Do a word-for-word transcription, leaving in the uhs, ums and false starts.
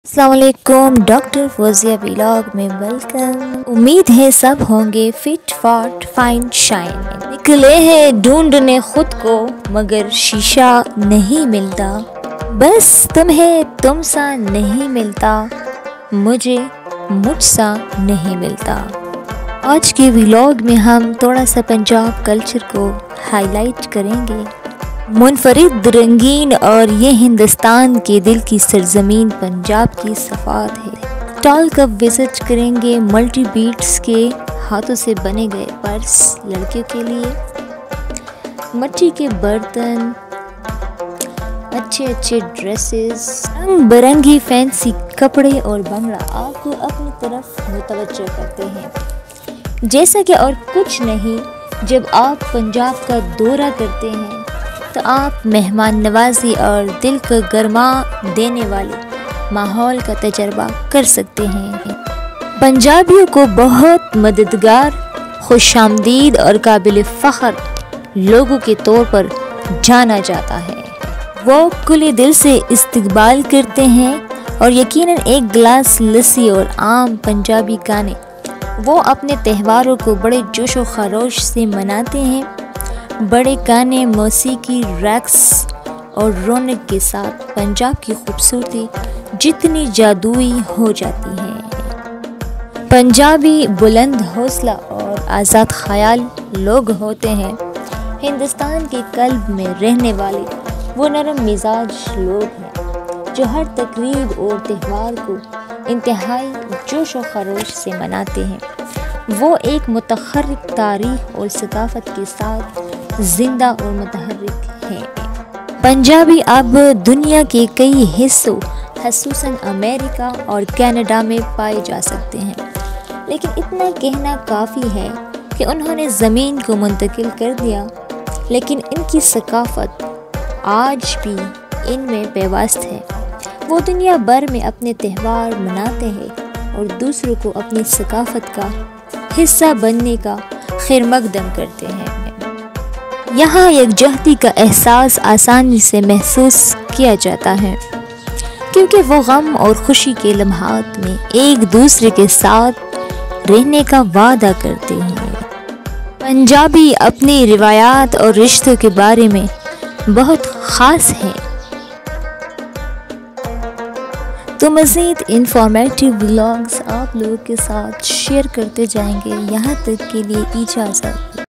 अस्सलाम वालेकुम, doctor Fauzia vlog में वेलकम। उम्मीद है सब होंगे फिट फाट फाइन शाइन। निकले हैं ढूंढने खुद को मगर शीशा नहीं मिलता, बस तुम्हें तुमसा नहीं मिलता, मुझे मुझसा नहीं मिलता। आज के व्लॉग में हम थोड़ा सा पंजाब कल्चर को हाईलाइट करेंगे। मुनफरिद, रंगीन और ये हिंदुस्तान के दिल की सरजमीन पंजाब की सफ़ात है। टॉल कप विजिट करेंगे, मल्टी बीट्स के हाथों से बने गए पर्स लड़कियों के लिए, मिट्टी के बर्तन, अच्छे अच्छे ड्रेसेस, रंग बिरंगी फैंसी कपड़े और भंगड़ा आपको अपनी तरफ मुतवज्जो करते हैं। जैसा कि और कुछ नहीं, जब आप पंजाब का दौरा करते हैं तो आप मेहमान नवाजी और दिल को गरमा देने वाले माहौल का तजर्बा कर सकते हैं। पंजाबियों को बहुत मददगार, खुशामदीद और काबिल फ़ख्र लोगों के तौर पर जाना जाता है। वो खुले दिल से इस्तकबाल करते हैं और यकीनन एक गिलास लस्सी और आम पंजाबी गाने, वो अपने त्योहारों को बड़े जोश व खरोश से मनाते हैं। बड़े गाने, मौसीकी, रक्स और रौनक के साथ पंजाब की खूबसूरती जितनी जादुई हो जाती है। पंजाबी बुलंद हौसला और आज़ाद ख्याल लोग होते हैं। हिंदुस्तान के कल्ब में रहने वाले वो नरम मिजाज लोग हैं जो हर तकरीब और त्यौहार को इंतहाई जोश व खरोश से मनाते हैं। वो एक मुतहर्रिक तारीख और सकाफत के साथ जिंदा और मुतहर्रिक है। पंजाबी अब दुनिया के कई हिस्सों, खसूसन अमेरिका और कनाडा में पाए जा सकते हैं, लेकिन इतना कहना काफ़ी है कि उन्होंने ज़मीन को मुंतकिल कर दिया, लेकिन इनकी सकाफत आज भी इनमें पेवस्त है। वो दुनिया भर में अपने त्यौहार मनाते हैं और दूसरों को अपनी सकाफत का हिस्सा बनने का खैरमकदम करते हैं। यहाँ यकजहती का एहसास आसानी से महसूस किया जाता है, क्योंकि वो गम और खुशी के लम्हात में एक दूसरे के साथ रहने का वादा करते हैं। पंजाबी अपनी रिवायात और रिश्तों के बारे में बहुत ख़ास है। तो मज़ीद इंफॉर्मेटिव व्लॉग्स आप लोगों के साथ शेयर करते जाएंगे। यहाँ तक के लिए इजाज़त।